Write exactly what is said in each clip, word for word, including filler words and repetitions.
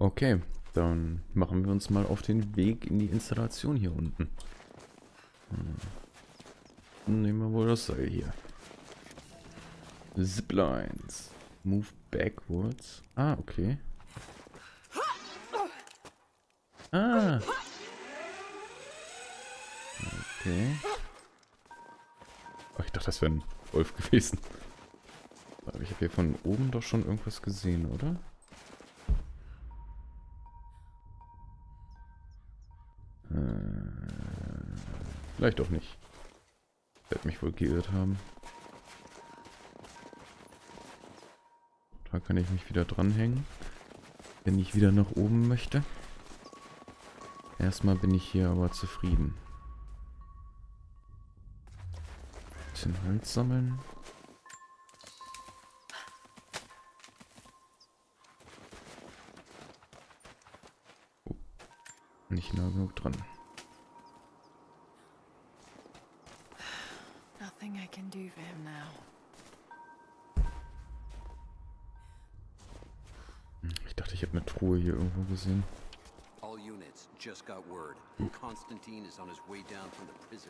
Okay, dann machen wir uns mal auf den Weg in die Installation hier unten. Hm. Nehmen wir wohl das Seil hier. Ziplines. Move backwards. Ah, okay. Ah. Okay. Oh, ich dachte, das wäre ein Wolf gewesen. Aber ich habe hier von oben doch schon irgendwas gesehen, oder? Äh, vielleicht auch nicht. Ich werde mich wohl geirrt haben. Da kann ich mich wieder dranhängen, wenn ich wieder nach oben möchte. Erstmal bin ich hier aber zufrieden. Bisschen Holz sammeln. Oh, nicht nah genug dran. Nothing I can do for him now. Ich dachte, ich habe eine Truhe hier irgendwo gesehen. All units just got word. Konstantin is on his way down from the prison.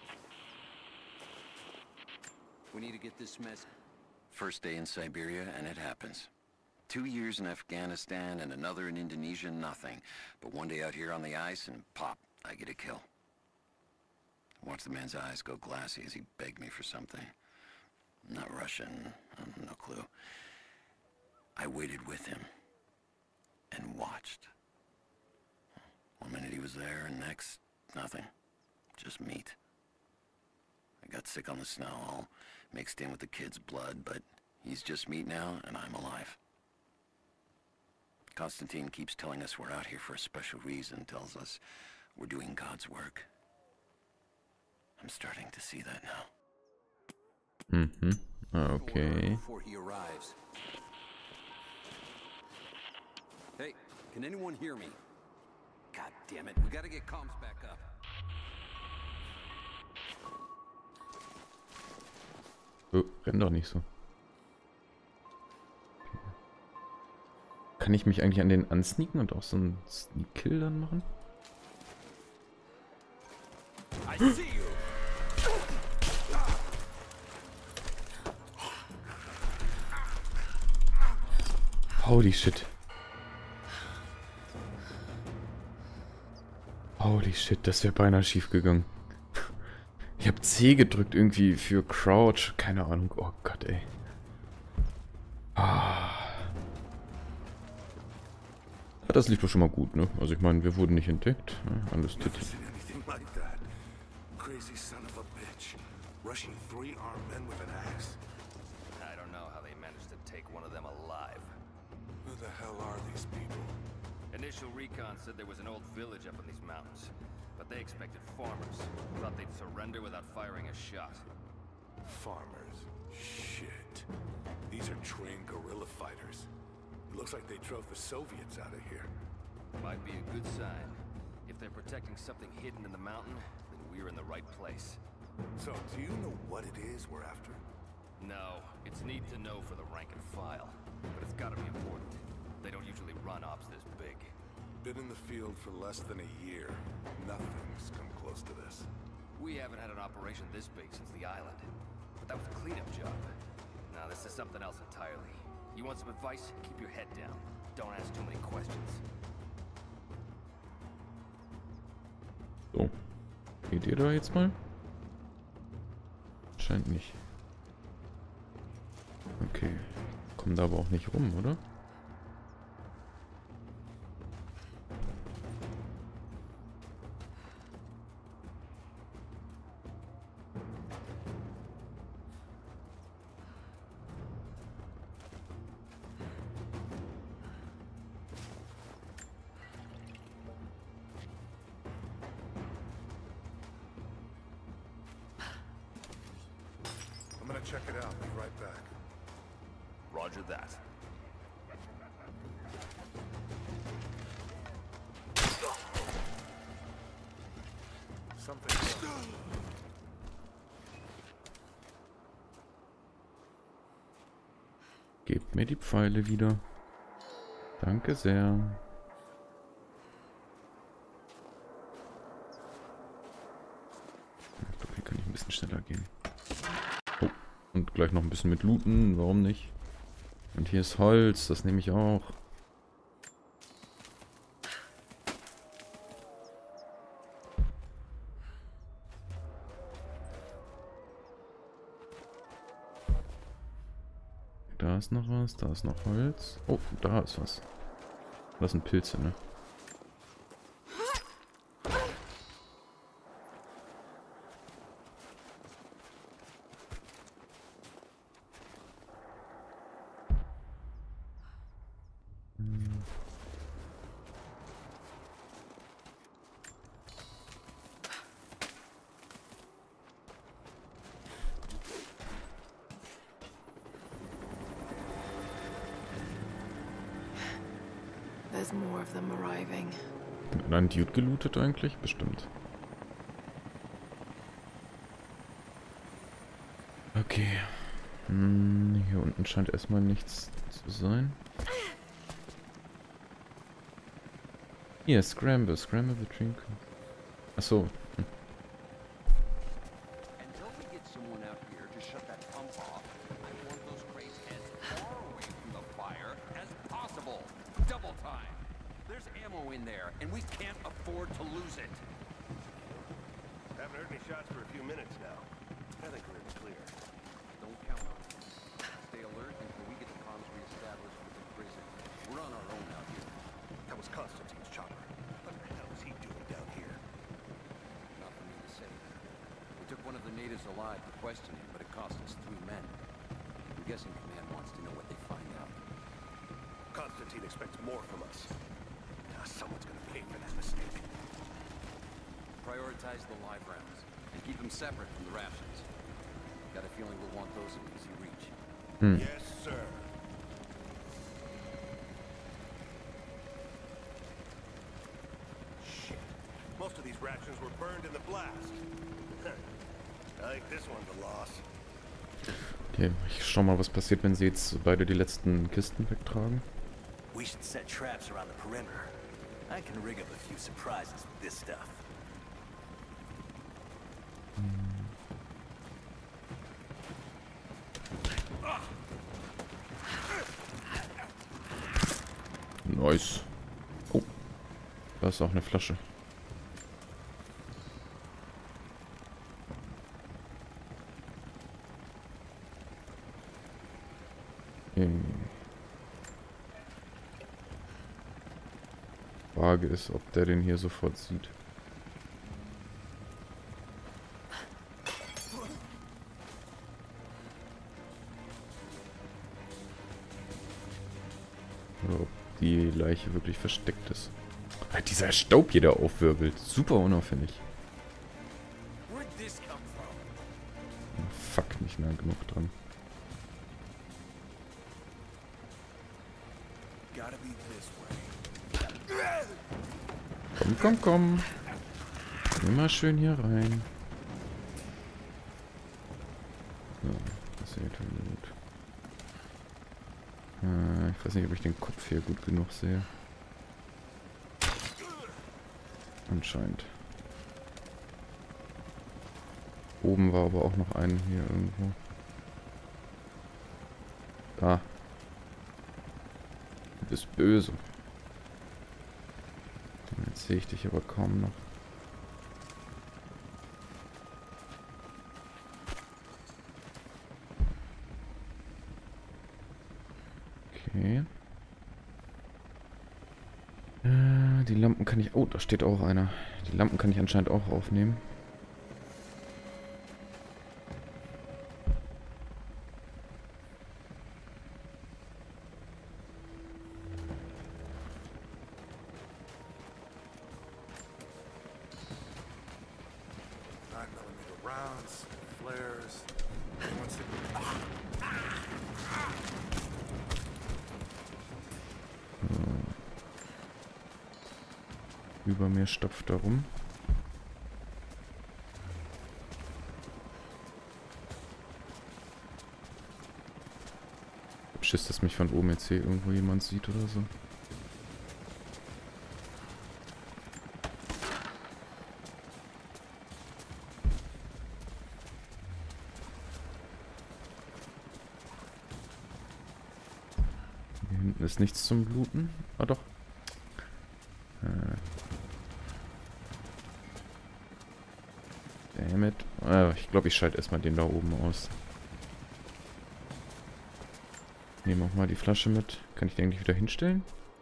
We need to get this mess. First day in Siberia, and it happens. Two years in Afghanistan and another in Indonesia, nothing. But one day out here on the ice, and pop, I get a kill. Watch the man's eyes go glassy as he begged me for something. Not Russian, no clue. I waited with him and watched. One minute he was there, and next, nothing. Just meat. I got sick on the snow, all mixed in with the kid's blood, but he's just meat now, and I'm alive. Konstantin keeps telling us we're out here for a special reason, tells us we're doing God's work. I'm starting to see that now. Mhm. Okay. Before he arrives. Hey, can anyone hear me? God damn it, we gotta get comms back up. Oh, renn doch nicht so. Okay. Kann ich mich eigentlich an den ansneaken und auch so einen Sneak-Kill dann machen? I see you. Holy shit. Holy shit, das wäre beinahe schief gegangen. Ich habe C gedrückt irgendwie für Crouch. Keine Ahnung. Oh Gott, ey. Ah. Ja, das lief doch schon mal gut, ne? Also ich meine, wir wurden nicht entdeckt. Ja, alles Titel. I don't know how they managed to take one of them alive. Who the hell are these people? Initial recon said there was an old village up in these mountains, but they expected farmers. Thought they'd surrender without firing a shot. Farmers. Shit. These are trained guerrilla fighters. It looks like they drove the Soviets out of here. Might be a good sign. If they're protecting something hidden in the mountain, then we're in the right place. So, do you know what it is we're after? No, it's need to know for the rank and file, but it's gotta be important. They don't usually run ops this big. Been in the field for less than a year. Nothing's come close to this. We haven't had an operation this big since the island. But that was a cleanup job. Now this is something else entirely. You want some advice? Keep your head down. Don't ask too many questions. So. Geht ihr da jetzt mal? Scheint nicht. Okay. Kommen da aber auch nicht rum, oder? I'm gonna check it out. Be right back. Roger that. Something. Gebt mir die Pfeile wieder. Danke sehr. bisschen schneller gehen. Oh, und gleich noch ein bisschen mit looten, warum nicht? Und hier ist Holz, das nehme ich auch. Da ist noch was, da ist noch Holz. Oh, da ist was. Das sind Pilze, ne? Hm. There's more of them arriving. Hat ein Dude gelootet eigentlich? Bestimmt. Okay. Hm, hier unten scheint erstmal nichts zu sein. Hier, Scramble. Scramble the drink. Achso. Hm. Until we get someone out here to shut that pump off, I want those crates as far away from the fire as possible. Double time. There's ammo in there, and we can't afford to lose it. Haven't heard any shots for a few minutes now. I think we're in the clear. Don't count on it. Stay alert until we get the comms reestablished with the prison. We're on our own out here. That was Constantine's chopper. What the hell is he doing down here? Not for me to say. We took one of the natives alive to question him, but it cost us three men. I'm guessing Command wants to know what they find out. Constantine expects more from us. Now someone's gonna pay for that mistake. Prioritize the live rounds, and keep them separate from the rations. Got a feeling we'll want those in easy reach. Hm. Yes, sir. Shit. Most of these rations were burned in the blast. I think this one's a loss. Okay, ich schau mal, was passiert, wenn sie jetzt beide die letzten Kisten wegtragen. We should set traps around the perimeter. I can rig up a few surprises with this stuff. Nice. Oh, da ist auch eine Flasche. Okay. Frage ist, ob der den hier sofort sieht. Oder ob die Leiche wirklich versteckt ist. Weil dieser Staub hier da aufwirbelt. Super unauffällig. Where'd this come from? Fuck, nicht nah genug dran. Gotta be this way. Komm, komm, komm. Immer schön hier rein. So, das ist ja gut. Äh, ich weiß nicht, ob ich den Kopf hier gut genug sehe. Anscheinend. Oben war aber auch noch ein hier irgendwo. Da. Du bist böse. Jetzt sehe ich dich aber kaum noch. Okay. Äh, die Lampen kann ich... Oh, da steht auch einer. Die Lampen kann ich anscheinend auch aufnehmen. nine millimeter rounds, flares. Once it- Über mir stopft er rum. Schiss, dass mich von oben jetzt hier irgendwo jemand sieht oder so. hinten ist nichts zum Bluten. Ah doch. Äh. Dammit. Ah, ich glaube, ich schalte erstmal den da oben aus. Nehme auch mal die Flasche mit. Kann ich den eigentlich wieder hinstellen?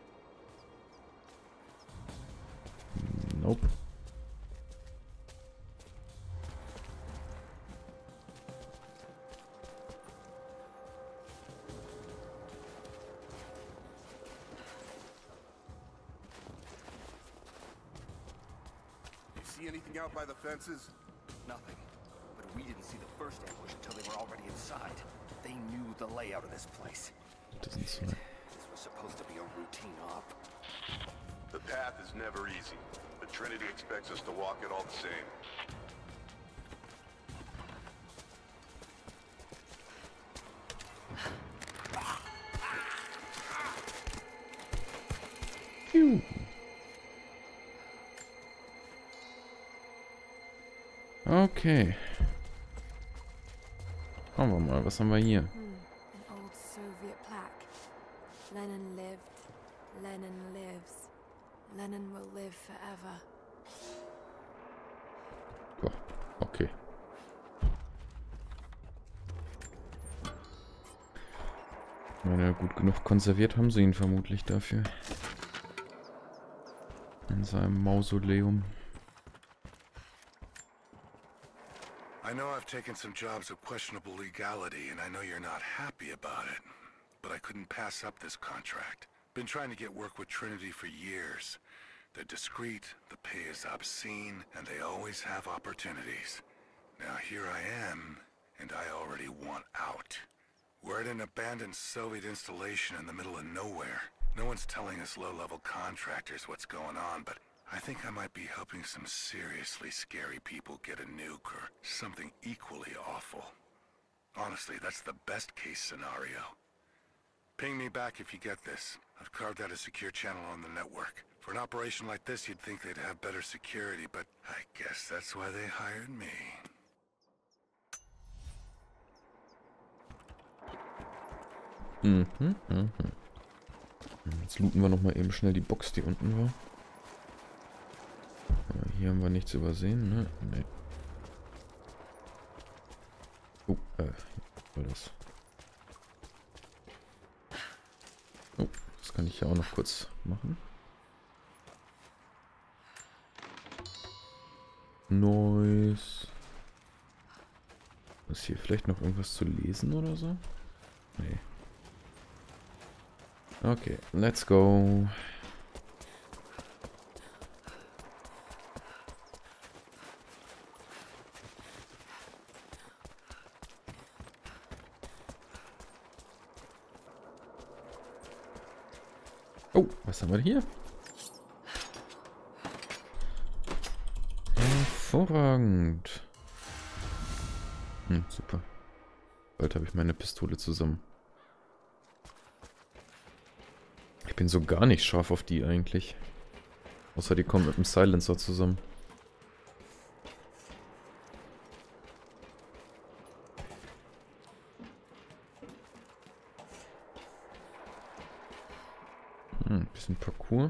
Nope. See anything out by the fences? Nothing. But we didn't see the first ambush until they were already inside. They knew the layout of this place. Doesn't This was supposed to be a routine op. The path is never easy, but Trinity expects us to walk it all the same. Phew. Okay. Schauen wir mal, was haben wir hier? Hmm, an old Soviet plaque. Lenin lived. Lenin lives. Lenin will live forever. Boah, okay. Ich meine, gut genug konserviert haben sie ihn vermutlich dafür. In seinem Mausoleum. I know I've taken some jobs of questionable legality, and I know you're not happy about it. But I couldn't pass up this contract. Been trying to get work with Trinity for years. They're discreet, the pay is obscene, and they always have opportunities. Now here I am, and I already want out. We're at an abandoned Soviet installation in the middle of nowhere. No one's telling us low-level contractors what's going on, but I think I might be helping some seriously scary people get a nuke or something equally awful. Honestly, that's the best-case scenario. Ping me back if you get this. I've carved out a secure channel on the network. For an operation like this, you'd think they'd have better security, but I guess that's why they hired me. Mhm, mhm. Jetzt looten wir nochmal eben schnell die Box, die unten war. Ja, hier haben wir nichts übersehen, ne? Nee. Oh, äh, was war das? Oh, das kann ich ja auch noch kurz machen. Nice. Ist hier vielleicht noch irgendwas zu lesen oder so? Nee. Okay, let's go. Oh, was haben wir hier? Hervorragend. Hm, super. Bald habe ich meine Pistole zusammen. Ich bin so gar nicht scharf auf die eigentlich. Außer die kommt mit dem Silencer zusammen. Hm, bisschen Parcours.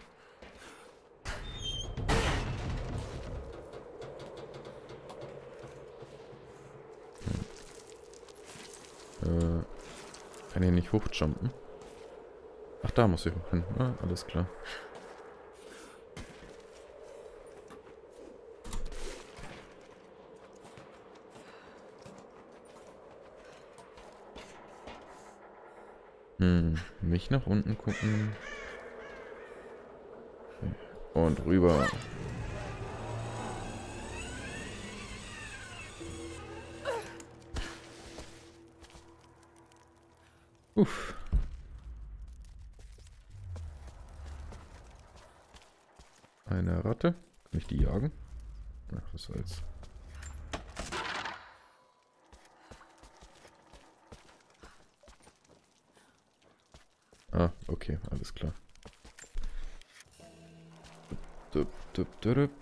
Hm. Äh, kann ich nicht hochjumpen? Ach, da muss ich auch hin. Ah, alles klar. Hm, mich nach unten gucken. Und rüber. Uff. Eine Ratte. Kann ich die jagen? Ach, was soll's. Ah, okay, alles klar. Dup, dup, dup, dup.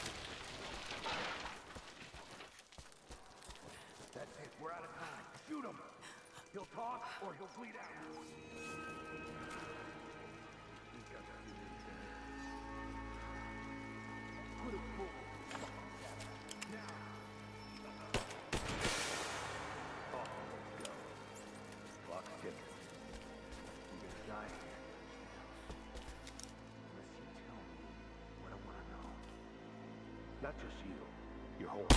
That's it. We're out of time. Shoot him. He'll talk or he'll bleed out. He's got that put it forward. Now. Oh, go. Clock's ticking. You're gonna die here. Unless you tell me what I want to know. Not just you. Your whole...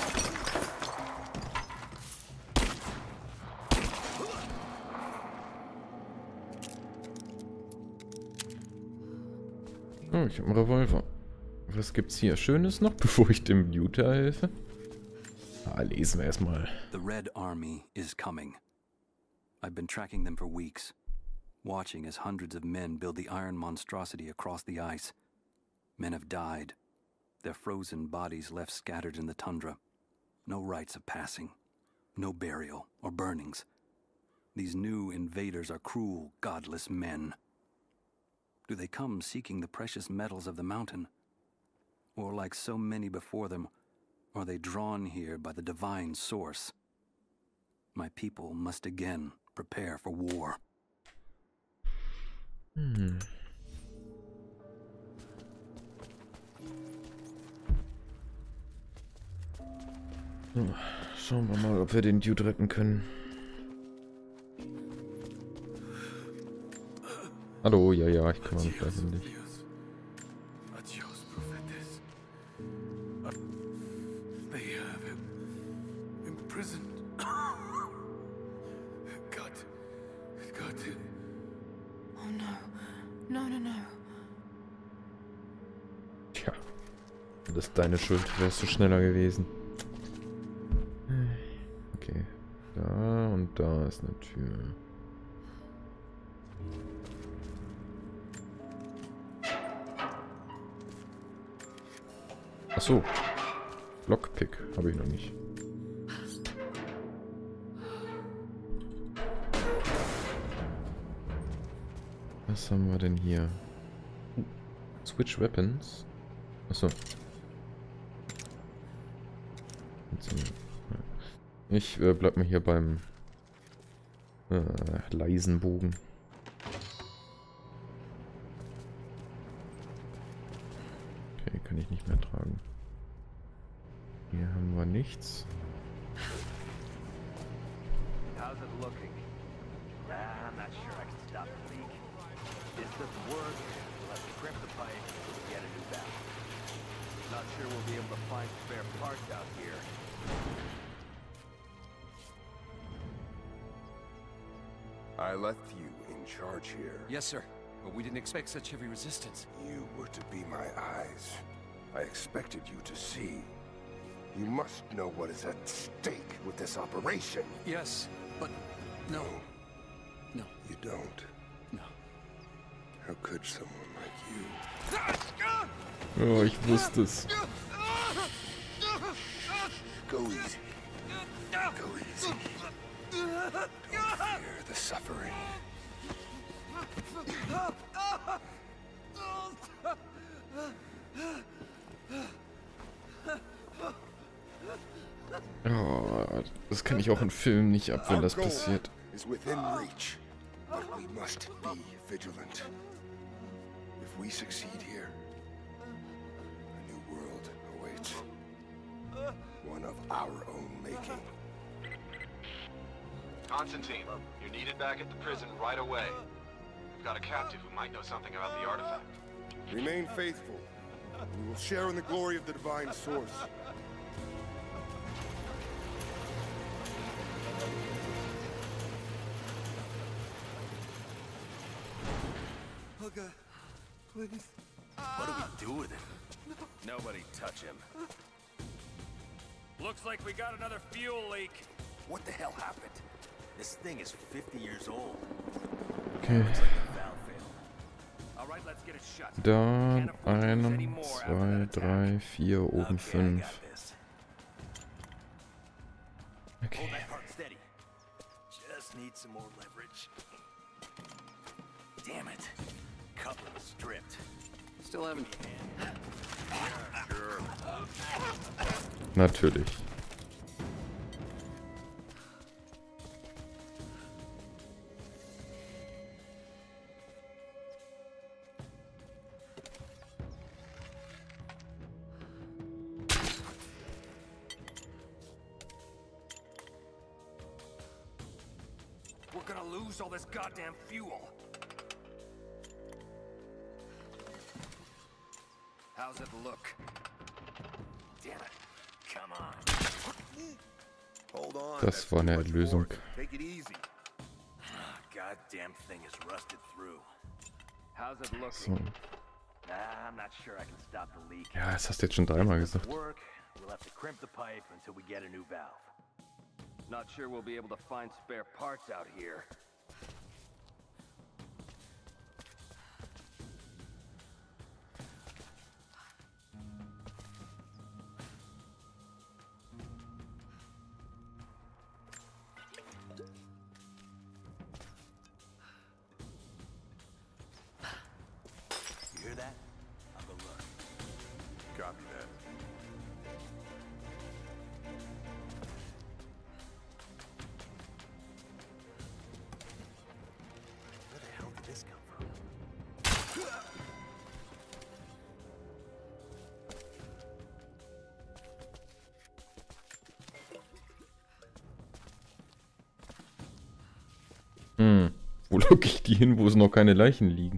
Oh, ich habe einen Revolver. Was gibt's hier Schönes noch, bevor ich dem Utah helfe? Ah, lesen wir erstmal. The Red Army is coming. I've been tracking them for weeks, watching as hundreds of men build the iron monstrosity across the ice. Men have died, their frozen bodies left scattered in the tundra. No rites of passing, no burial or burnings. These new invaders are cruel, godless men. Do they come seeking the precious metals of the mountain? Or like so many before them, are they drawn here by the divine source? My people must again prepare for war. Hm. So, schauen wir mal, ob wir den Dude retten können. Hallo, ja, ja, ich kümmere mich gleich um dich. Tja, das ist deine Schuld, wärst du schneller gewesen. Okay, da und da ist eine Tür. Achso. Lockpick habe ich noch nicht. Was haben wir denn hier? Switch Weapons. Achso. Ich äh, bleib mal hier beim äh, leisen Bogen. Okay, kann ich nicht mehr tragen. Hier haben wir nichts. How's it looking? Nah, I'm not sure I can stop the leak. This doesn't work. We'll have to crimp the pipe and get a new valve. Not sure we'll be able to find spare parts out here. I left you in charge here. Yes, sir. But we didn't expect such heavy resistance. You were to be my eyes. I expected you to see. You must know what is at stake with this operation. Yes, but no. No. You don't. No. How could someone like you? Oh, ich wusste es. Go easy. Go easy. Don't fear the suffering. Oh, das kann ich auch in Filmen nicht ab, wenn das passiert. Is within reach, but we must be vigilant. If we succeed here, a new world awaits. One of our own making. Constantine, you're needed back at the prison right away. We've got a captive who might know something about the artifact. Remain faithful, and we will share in the glory of the divine source. Okay, please. What do we do with him? Nobody touch him. Looks like we got another fuel leak. What the hell happened? This thing is fifty years old. Okay. All right, let's get it shut. Da, einen, zwei, drei, vier, oben fünf. Okay. Hold that part steady. Just need some more leverage. Damn it. Coupler was stripped. Still haven't. Yeah, sure. Natürlich. We're gonna lose all this goddamn fuel. How's it look? Damn it. Come on. Hold on. Das war eine Lösung. Take it easy. Goddamn thing is rusted through. How's it looking? So. Nah, I'm not sure I can stop the leak. Ja, das hast du jetzt schon dreimal gesagt. Work. We'll have to crimp the pipe until we get a new valve. Not sure we'll be able to find spare parts out here. You hear that? I'll go look. Copy that. Where the hell did this come from? Hm. Wo locke ich die hin, wo es noch keine Leichen liegen?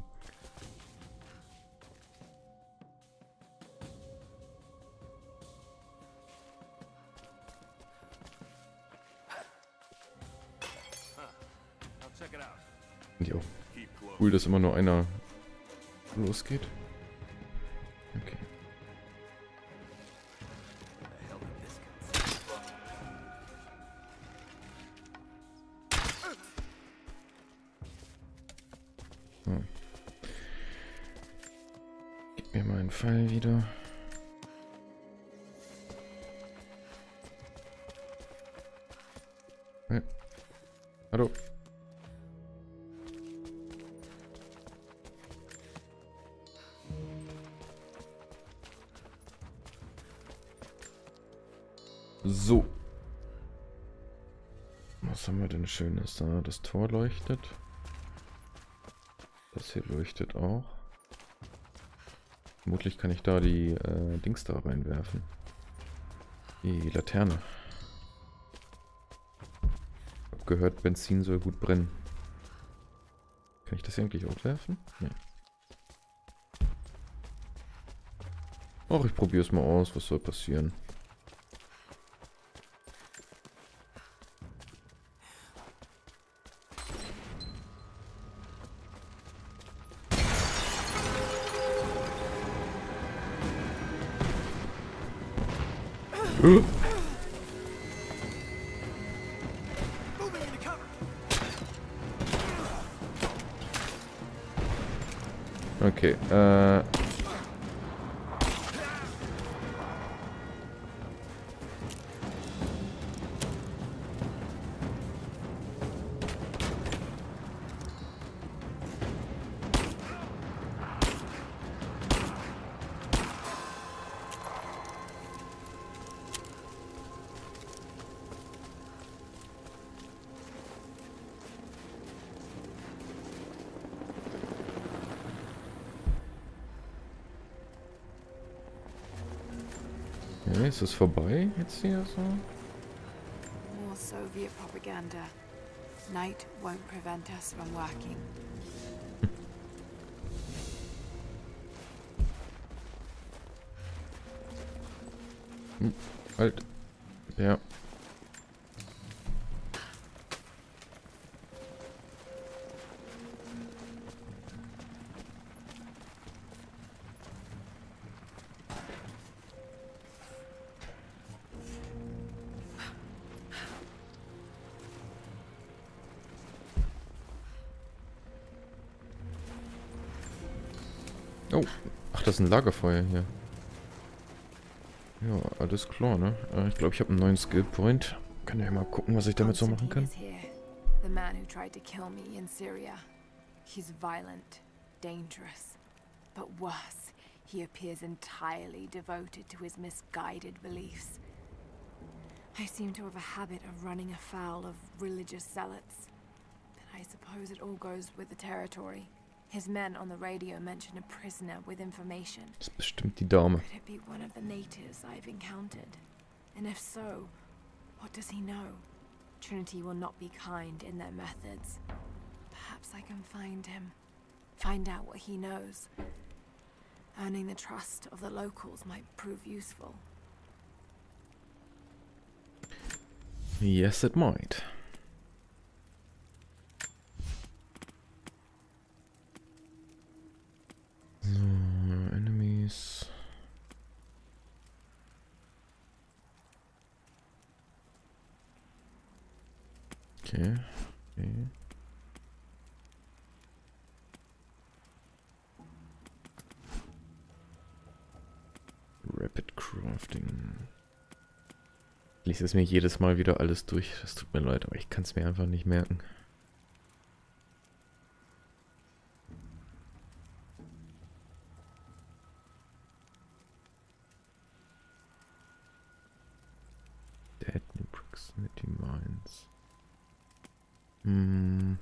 I'll check it out. Jo. Cool, dass immer nur einer losgeht. Okay. Where the hell did this come from? So. Gib mir meinen Pfeil wieder. Ja. Hallo. So. Was haben wir denn Schönes da? Das Tor leuchtet. Das hier leuchtet auch. Vermutlich kann ich da die äh, Dings da reinwerfen. Die Laterne. Ich hab gehört, Benzin soll gut brennen. Kann ich das hier eigentlich auch werfen? Nee. Ach, ich probiere es mal aus. Was soll passieren? Okay, äh... Okay, ist es vorbei jetzt hier so? More Soviet propaganda. Night won't prevent us from working. Hm, halt. Ja. Oh, ach, das ist ein Lagerfeuer hier. Ja, alles klar, ne? Ich glaube, ich habe einen neuen Skill Point. Kann ja mal gucken, was ich damit so machen kann. The man who tried to kill me in Syria. He's violent, dangerous, but worse, he appears entirely devoted to his misguided beliefs. I seem to have a habit of running afoul of religious zealots, but I suppose it all goes with the territory. His men on the radio mention a prisoner with information. Das ist bestimmt die Dame. Could it be one of the natives I've encountered? And if so, what does he know? Trinity will not be kind in their methods. Perhaps I can find him. Find out what he knows. Earning the trust of the locals might prove useful. Yes, it might. So, enemies. Okay. Okay. Rapid Crafting. Ich lese es mir jedes Mal wieder alles durch. Das tut mir leid, aber ich kann es mir einfach nicht merken. Dead New Proximity Mines. Hm.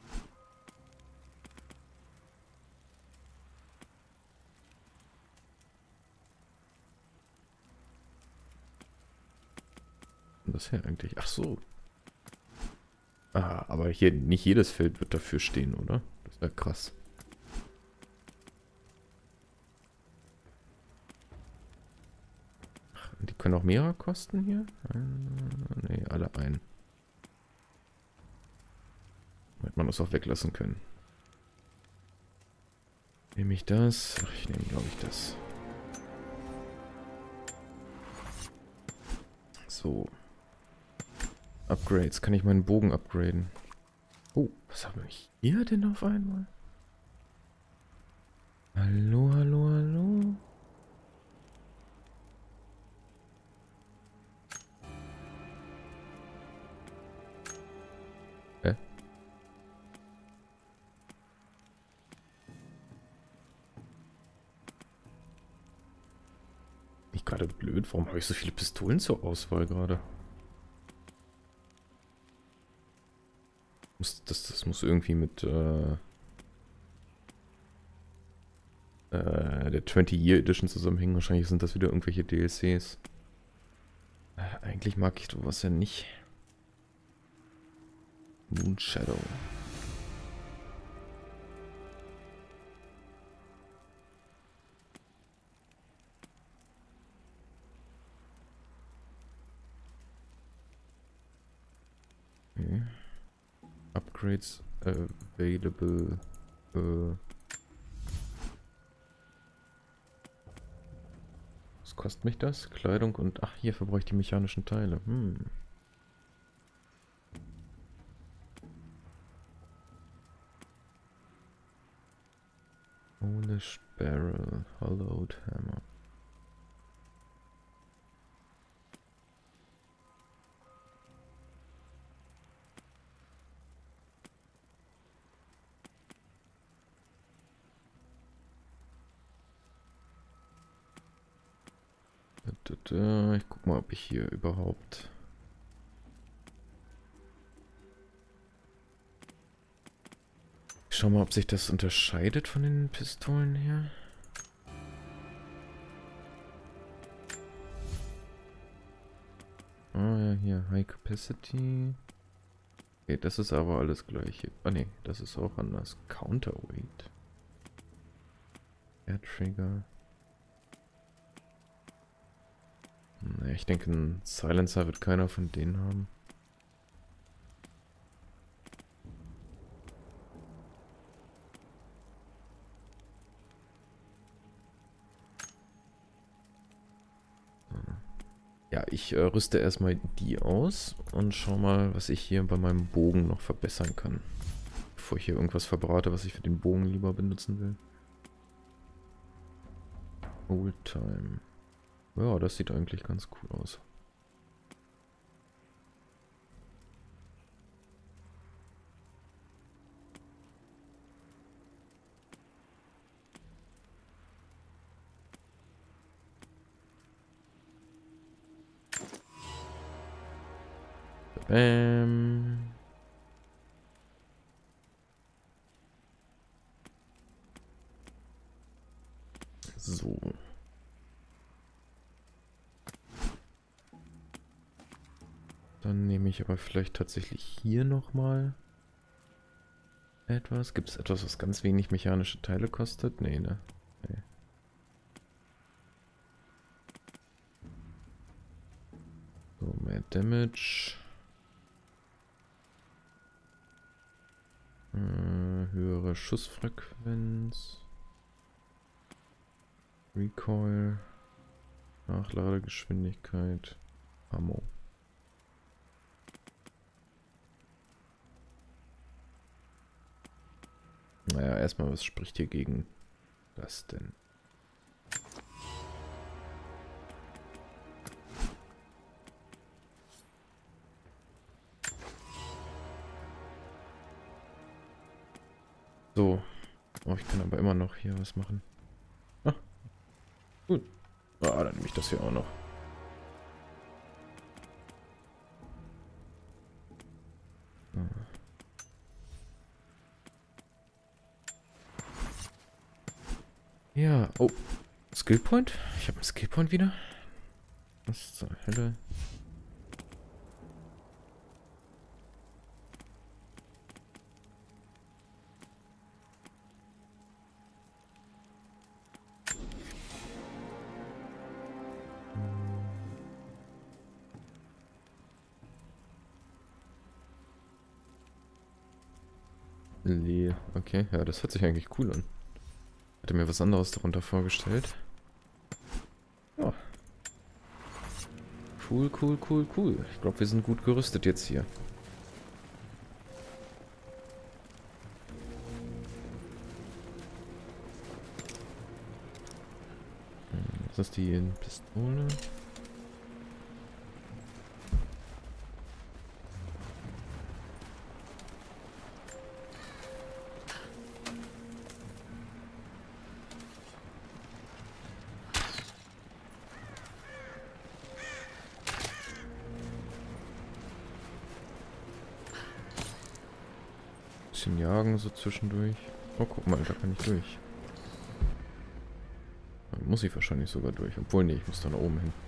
Das hier eigentlich? Ach so. Ah, aber hier nicht jedes Feld wird dafür stehen, oder? Das wäre krass. Ach, die können auch mehrere kosten hier? Ah, nee, alle ein. Hätte man das auch weglassen können. Nehme ich das? Ach, ich nehme, glaube ich, das. So. Upgrades. Kann ich meinen Bogen upgraden? Oh, was haben wir hier denn auf einmal? Hallo, hallo, hallo. Hä? Nicht gerade blöd? Warum habe ich so viele Pistolen zur Auswahl gerade? Muss, das, das muss irgendwie mit äh, äh, der twenty Year Edition zusammenhängen. Wahrscheinlich sind das wieder irgendwelche D L Cs. Äh, eigentlich mag ich sowas ja nicht. Moon Shadow. Okay. Upgrades available. Äh. Was kostet mich das? Kleidung und... Ach, hierfür brauche ich die mechanischen Teile. Hm. Polish Barrel. Hollowed Hammer. Ich guck mal, ob ich hier überhaupt... Ich schau mal, ob sich das unterscheidet von den Pistolen her. Ah ja, hier, High Capacity. Okay, das ist aber alles gleich. Ah ne, das ist auch anders. Counterweight. Air Trigger. Naja, ich denke, ein Silencer wird keiner von denen haben. Ja, ich äh, rüste erstmal die aus und schau mal, was ich hier bei meinem Bogen noch verbessern kann. Bevor ich hier irgendwas verbrate, was ich für den Bogen lieber benutzen will. Oldtime. Ja, das sieht eigentlich ganz cool aus. Bam. So. Dann nehme ich aber vielleicht tatsächlich hier nochmal etwas. Gibt es etwas, was ganz wenig mechanische Teile kostet? Nee, ne? Nee. So, mehr Damage. Äh, höhere Schussfrequenz. Recoil. Nachladegeschwindigkeit. Ammo. Naja, erstmal, was spricht hier gegen das denn? So. Oh, ich kann aber immer noch hier was machen. Ah. Gut. Ah, dann nehme ich das hier auch noch. Ah. Ja, oh. Skillpoint? Ich habe einen Skillpoint wieder. Was zur Hölle? Lee. Okay, ja, das hört sich eigentlich cool an. Hatte mir was anderes darunter vorgestellt. Ja. Cool, cool, cool, cool. Ich glaube, wir sind gut gerüstet jetzt hier. Was ist die Pistole? Bisschen jagen so zwischendurch. Oh, guck mal, da kann ich durch. Da muss ich wahrscheinlich sogar durch. Obwohl, nee, ich muss da nach oben hin.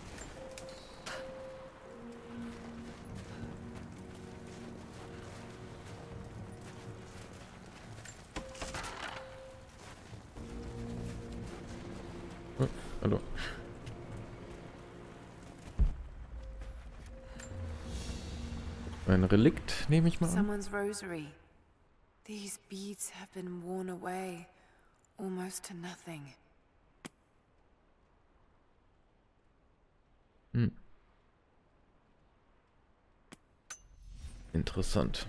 Oh, hallo. Ein Relikt, nehme ich mal an. Someone's rosary. These beads have been worn away, almost to nothing. Hm. Interessant.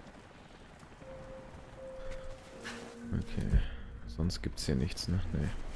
Okay. Sonst gibt's hier nichts, ne? Nee.